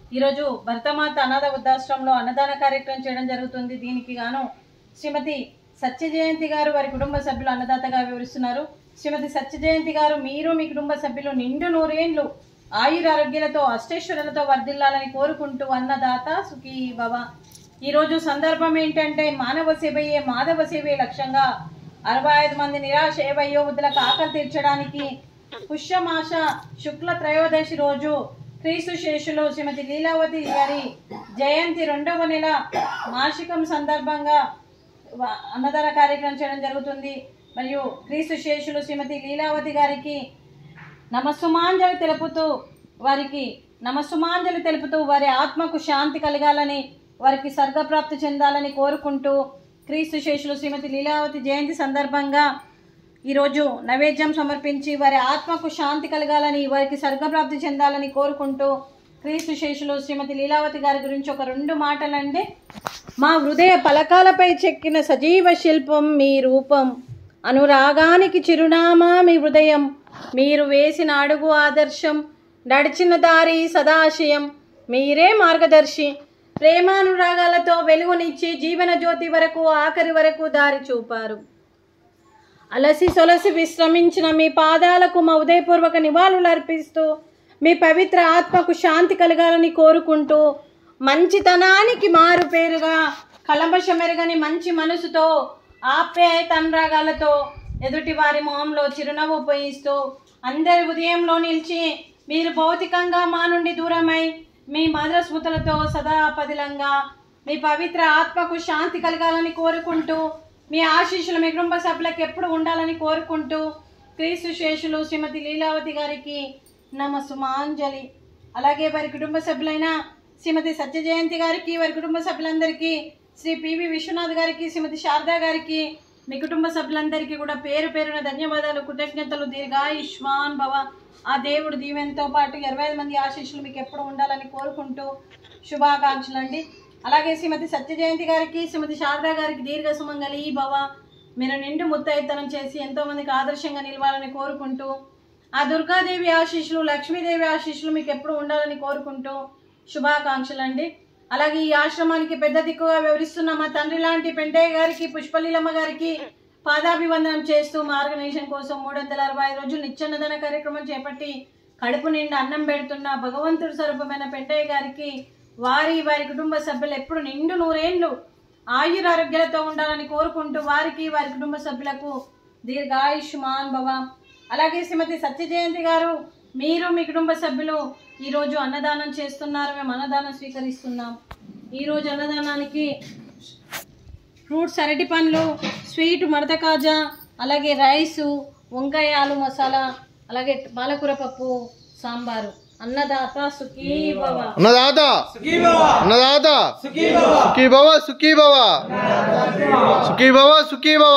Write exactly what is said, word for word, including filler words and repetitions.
ఈరోజు భరతమాత అనాథ వృద్ధాశ్రమంలో అన్నదాన కార్యక్రమం చేయడం జరుగుతుంది. దీనికి గాను శ్రీమతి సత్యజయంతి గారు వారి కుటుంబ సభ్యులు అన్నదాతగా వివరిస్తున్నారు. శ్రీమతి సత్యజయంతి గారు, మీరు మీ కుటుంబ సభ్యులు నిండు నూరేండ్లు ఆయురారోగ్యాలతో అష్టైశ్వర్యాలతో వర్ధిల్లాలని కోరుకుంటూ అన్నదాత సుఖీ భవ. ఈరోజు సందర్భం ఏంటంటే మానవ సేవయే మాధవ సేవే లక్ష్యంగా అరవై ఐదు మంది నిరాశ వయోవృద్ధులకు ఆకలి తీర్చడానికి పుష్యమాస శుక్ల త్రయోదశి రోజు క్రీస్తు శేషులు శ్రీమతి లీలావతి గారి జయంతి రెండవ నెల మాసికం సందర్భంగా అన్నదాన కార్యక్రమం చేయడం జరుగుతుంది. మరియు క్రీస్తు శేషులు శ్రీమతి లీలావతి గారికి నమస్సుమాంజలి తెలుపుతూ వారికి నమస్సుమాంజలి తెలుపుతూ వారి ఆత్మకు శాంతి కలగాలని, వారికి స్వర్గప్రాప్తి చెందాలని కోరుకుంటూ క్రీస్తు శేషులు శ్రీమతి లీలావతి జయంతి సందర్భంగా ఈరోజు నైవేద్యం సమర్పించి వారి ఆత్మకు శాంతి కలగాలని, వారికి స్వర్గప్రాప్తి చెందాలని కోరుకుంటూ క్రీస్తు శేషులు శ్రీమతి లీలావతి గారి గురించి ఒక రెండు మాటలండి. మా హృదయ పలకాలపై చెక్కిన సజీవ శిల్పం మీ రూపం, అనురాగానికి చిరునామా మీ హృదయం, మీరు వేసిన అడుగు ఆదర్శం, నడిచిన దారి సదాశయం, మీరే మార్గదర్శి, ప్రేమానురాగాలతో వెలుగునిచ్చి జీవన జ్యోతి వరకు ఆఖరి వరకు దారి చూపారు. అలసి సొలసి విశ్రమించిన మీ పాదాలకు మా ఉదయపూర్వక నివాళులు అర్పిస్తూ మీ పవిత్ర ఆత్మకు శాంతి కలగాలని కోరుకుంటూ మంచితనానికి మారు పేరుగా కలంబషమెరగని మంచి మనసుతో ఆప్యాయత అనురాగాలతో ఎదుటి వారి మొహంలో చిరునవ్వు పోయిస్తూ అందరి ఉదయంలో నిలిచి మీరు భౌతికంగా మా నుండి దూరమై మీ మధుర స్మృతులతో సదా పదిలంగా మీ పవిత్ర ఆత్మకు శాంతి కలగాలని కోరుకుంటూ మీ ఆశీస్సులు మీ కుటుంబ సభ్యులకు ఎప్పుడు ఉండాలని కోరుకుంటూ క్రీస్తు శేషులు శ్రీమతి లీలావతి గారికి నమస్సుమాంజలి. అలాగే వారి కుటుంబ సభ్యులైన శ్రీమతి సత్యజయంతి గారికి, వారి కుటుంబ సభ్యులందరికీ, శ్రీ పివి విశ్వనాథ్ గారికి, శ్రీమతి శారదా గారికి, మీ కుటుంబ సభ్యులందరికీ కూడా పేరు పేరున ధన్యవాదాలు, కృతజ్ఞతలు. దీర్ఘాయుష్మాన్ భవ. ఆ దేవుడు దీవెనతో పాటు ఇరవై ఐదు మంది ఆశీస్సులు మీకు ఎప్పుడు ఉండాలని కోరుకుంటూ శుభాకాంక్షలు అండి. అలాగే శ్రీమతి సత్యజయంతి గారికి, శ్రీమతి శారదా గారికి దీర్ఘ సుమంగళి భవ. మీరు నిండు ముత్తైతనం చేసి ఎంతో మందికి ఆదర్శంగా నిలవాలని కోరుకుంటూ ఆ దుర్గాదేవి ఆశీస్సులు, లక్ష్మీదేవి ఆశీస్సులు మీకు ఎప్పుడు ఉండాలని కోరుకుంటూ శుభాకాంక్షలు అండి. అలాగే ఈ ఆశ్రమానికి పెద్ద దిక్కుగా వివరిస్తున్న మా తండ్రి లాంటి పెంటయ్య గారికి, పుష్పలీలమ్మ గారికి పాదాభివందనం చేస్తూ మా ఆర్గనైజేషన్ కోసం మూడు వందల అరవై ఐదు రోజులు నిత్యాన్నదాన కార్యక్రమం చేపట్టి కడుపు నిండా అన్నం పెడుతున్న భగవంతుడి స్వరూపమైన పెంటయ్య గారికి, వారి వారి కుటుంబ సభ్యులు ఎప్పుడు నిండు నూరేళ్లు ఆయురారోగ్యాలతో ఉండాలని కోరుకుంటూ వారికి వారి కుటుంబ సభ్యులకు దీర్ఘాయుష్మాన్ భవ. అలాగే శ్రీమతి సత్యజయంతి గారు, మీరు మీ కుటుంబ సభ్యులు ఈరోజు అన్నదానం చేస్తున్నారు. మేము అన్నదానం స్వీకరిస్తున్నాం. ఈరోజు అన్నదానానికి ఫ్రూట్స్, అరటి పండ్లు, స్వీట్, మడత కాజా, అలాగే రైసు, వంకాయ ఆలు మసాలా, అలాగే పాలకూర పప్పు, సాంబారు. అన్నదాత సుఖీ భవ. అన్నదాత సుఖీ భవ. అన్నదాత సుఖీ భవ. సుఖీ భవ సుఖీ భవ. సుఖీ భవ సుఖీ భవ.